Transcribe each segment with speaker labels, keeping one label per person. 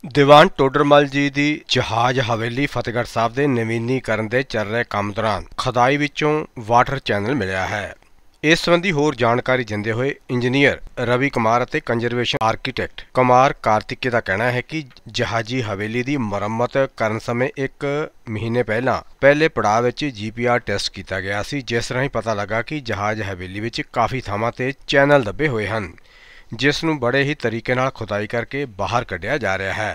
Speaker 1: ਦੀਵਾਨ ਟੋਡਰਮਲ ਜੀ ਦੀ ਜਹਾਜ਼ ਹਵੇਲੀ ਫਤਿਹਗੜ੍ਹ ਸਾਹਿਬ ਦੇ ਨਵੀਨੀਕਰਨ ਦੇ ਚੱਲ ਰਹੇ ਕੰਮ ਦੌਰਾਨ ਖਦਾਈ ਵਿੱਚੋਂ ਵਾਟਰ ਚੈਨਲ ਮਿਲਿਆ ਹੈ। ਇਸ ਸੰਬੰਧੀ ਹੋਰ ਜਾਣਕਾਰੀ ਦਿੰਦੇ ਹੋਏ ਇੰਜੀਨੀਅਰ ਰਵੀ ਕੁਮਾਰ ਅਤੇ ਕੰਜ਼ਰਵੇਸ਼ਨ ਆਰਕੀਟੈਕਟ ਕੁਮਾਰ ਕਾਰਤਿਕੇ ਦਾ ਕਹਿਣਾ ਹੈ ਕਿ ਜਹਾਜ਼ੀ ਹਵੇਲੀ ਦੀ ਮੁਰੰਮਤ ਕਰਨ ਸਮੇਂ 1 ਮਹੀਨੇ ਪਹਿਲੇ ਪੜਾਅ ਵਿੱਚ GPR ਟੈਸਟ ਕੀਤਾ ਗਿਆ ਸੀ, ਜਿਸ ਰਾਹੀਂ ਪਤਾ ਲੱਗਾ ਕਿ ਜਹਾਜ਼ ਹਵੇਲੀ ਵਿੱਚ ਕਾਫੀ ਥਾਵਾਂ ਤੇ ਚੈਨਲ ਦੱਬੇ ਹੋਏ ਹਨ, ਜਿਸ ਨੂੰ बड़े ही तरीके नाल खुदाई करके बाहर कढ़िया जा रहा है।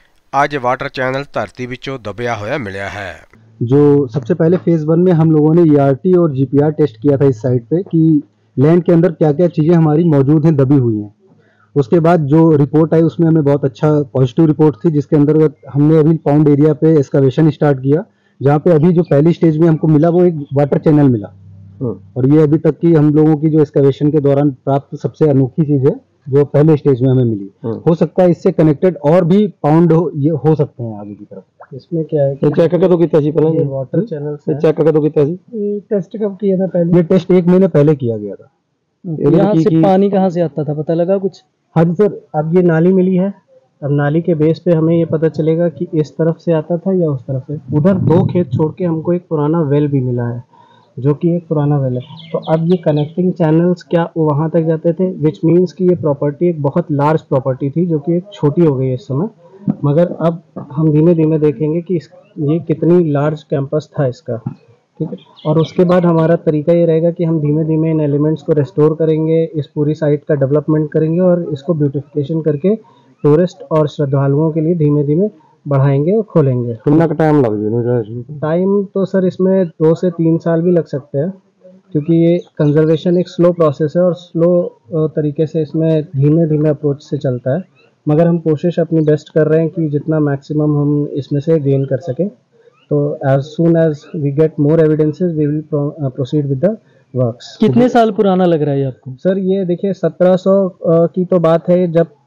Speaker 1: अज वाटर चैनल धरती विचों दबिया होया मिलिया है।
Speaker 2: जो सबसे पहले फेज 1 में हम लोगों ने ERT और GPR टेस्ट किया था इस साइड पे कि लैंड के अंदर क्या क्या चीज़ें हमारी मौजूद हैं, दबी हुई हैं। उसके बाद जो रिपोर्ट आई उसमें हमें बहुत अच्छा पॉजिटिव रिपोर्ट थी, जिसके अंतर्गत हमने अभी पाउंड एरिया पे एक्सकवेशन स्टार्ट किया, जहाँ पे अभी जो पहली स्टेज में हमको मिला वो एक वाटर चैनल मिला। और ये अभी तक की हम लोगों की जो एक्सकवेशन के दौरान प्राप्त सबसे अनोखी चीज है जो पहले स्टेज में हमें मिली। हो सकता है इससे कनेक्टेड और भी पाउंड ये हो सकते हैं आगे की तरफ। इसमें क्या है कि चेक कदों किया सी पहले, ये वाटर चैनल से चेक कदों किया सी? ये टेस्ट कब किया था पहले? ये टेस्ट 1 महीने पहले किया गया था। यहाँ से पानी कहाँ से आता था, पता लगा कुछ? हाँ जी सर, अब ये नाली मिली है। अब नाली के बेस पे हमें ये पता चलेगा कि इस तरफ से आता था या उस तरफ से। उधर 2 खेत छोड़ के हमको एक पुराना वेल भी मिला है, जो कि एक पुराना वेल है। तो अब ये कनेक्टिंग चैनल्स क्या वहाँ तक जाते थे, विच मीन्स कि ये प्रॉपर्टी एक बहुत लार्ज प्रॉपर्टी थी जो कि एक छोटी हो गई है इस समय। मगर अब हम धीमे धीमे देखेंगे कि ये कितनी लार्ज कैंपस था इसका, ठीक है। और उसके बाद हमारा तरीका ये रहेगा कि हम धीमे धीमे इन एलिमेंट्स को रेस्टोर करेंगे, इस पूरी साइट का डेवलपमेंट करेंगे और इसको ब्यूटिफिकेशन करके टूरिस्ट और श्रद्धालुओं के लिए धीमे धीमे बढ़ाएंगे और खोलेंगे। कितना का टाइम लग जाएगा? टाइम तो सर इसमें 2 से 3 साल भी लग सकते हैं, क्योंकि ये कंजर्वेशन एक स्लो प्रोसेस है और स्लो तरीके से इसमें धीमे धीमे अप्रोच से चलता है। मगर हम कोशिश अपनी बेस्ट कर रहे हैं कि जितना मैक्सिमम हम इसमें से गेन कर सकें। तो as soon as we get more evidences we will proceed with the works. कितने साल पुराना लग रहा है आपको? सर ये देखिए 1700 की तो बात है,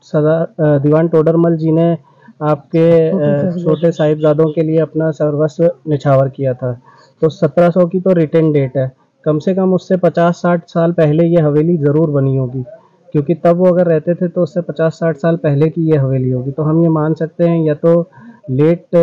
Speaker 2: जब दीवान टोडरमल जी ने आपके छोटे साहिबजादों के लिए अपना सर्वस्व निछावर किया था। तो 1700 की तो रिटन डेट है, कम से कम उससे 50-60 साल पहले ये हवेली ज़रूर बनी होगी, क्योंकि तब वो अगर रहते थे तो उससे 50-60 साल पहले की ये हवेली होगी। तो हम ये मान सकते हैं या तो लेट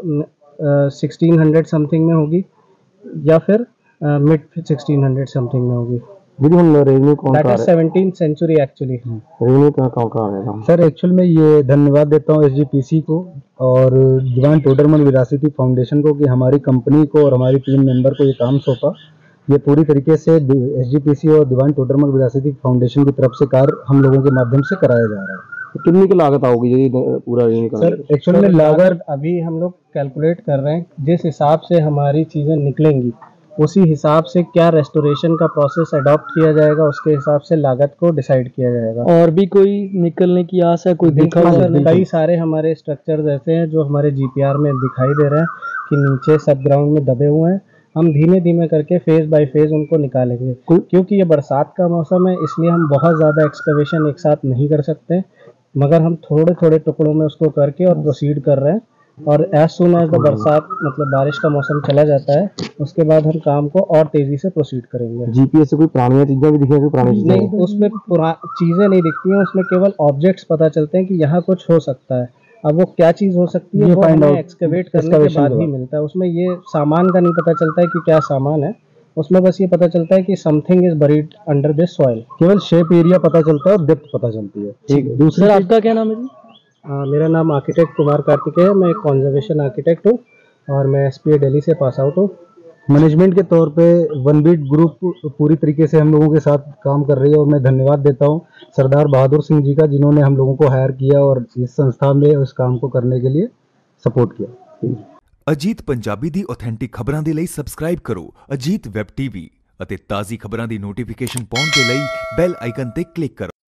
Speaker 2: 1600 समथिंग में होगी या फिर मिड 1600 समथिंग में होगी। That is 17th century actually। Sir actual में ये धन्यवाद देता हूँ SGPC को और दीवान टोडरमल विरासती फाउंडेशन को कि हमारी कंपनी को और हमारी टीम मेंबर को ये काम सौंपा। ये पूरी तरीके से SGPC और दीवान टोडरमल विरासती फाउंडेशन की तरफ से कार्य हम लोगों के माध्यम से कराया जा रहा है। कितनी की लागत आओगी यदि पूरा? सर एक्चुअल में लागत अभी हम लोग कैलकुलेट कर रहे हैं, जिस हिसाब से हमारी चीज़ें निकलेंगी उसी हिसाब से क्या रेस्टोरेशन का प्रोसेस अडॉप्ट किया जाएगा, उसके हिसाब से लागत को डिसाइड किया जाएगा। और भी कोई निकलने की आस है? कोई देखा? कई सारे हमारे स्ट्रक्चर्स ऐसे हैं जो हमारे GPR में दिखाई दे रहे हैं कि नीचे सब ग्राउंड में दबे हुए हैं। हम धीमे धीमे करके फेज बाय फेज उनको निकालेंगे, क्योंकि ये बरसात का मौसम है, इसलिए हम बहुत ज़्यादा एक्सकवेशन एक साथ नहीं कर सकते, मगर हम थोड़े थोड़े टुकड़ों में उसको करके और प्रोसीड कर रहे हैं। और एज सुन एज द बरसात मतलब बारिश का मौसम चला जाता है, उसके बाद हम काम को और तेजी से प्रोसीड करेंगे। GPS से कोई पुरानी चीज़ें भी दिखेंगी? पुरानी चीज़ें नहीं, उसमें चीज़ें नहीं दिखती हैं, उसमें केवल ऑब्जेक्ट्स पता चलते हैं कि यहाँ कुछ हो सकता है। अब वो क्या चीज़ हो सकती है वो हमें एक्सकवेट करने के बाद ही मिलता है। उसमें ये सामान का नहीं पता चलता है कि क्या सामान है, उसमें बस ये पता चलता है कि something is buried under this soil. केवल शेप एरिया पता चलता है और डेप्थ पता चलती है। ठीक है। दूसरा आपका क्या नाम है जी? मेरा नाम आर्किटेक्ट कुमार कार्तिके है। मैं एक कॉन्जर्वेशन आर्किटेक्ट हूँ और मैं SPA दिल्ली से पास आउट हूँ। मैनेजमेंट के तौर पे वन बीट ग्रुप पूरी तरीके से हम लोगों के साथ काम कर रही है और मैं धन्यवाद देता हूँ सरदार बहादुर सिंह जी का, जिन्होंने हम लोगों को हायर किया और इस संस्था में उस काम को करने के लिए सपोर्ट किया।
Speaker 3: अजीत पंजाबी दी ऑथेंटिक खबरां दे लई सबसक्राइब करो अजीत वैब TV ਅਤੇ ਤਾਜ਼ੀ ਖਬਰਾਂ ਦੀ ਨੋਟੀਫਿਕੇਸ਼ਨ ਪਾਉਣ ਦੇ ਲਈ ਬੈਲ ਆਈਕਨ ਤੇ ਕਲਿੱਕ ਕਰੋ।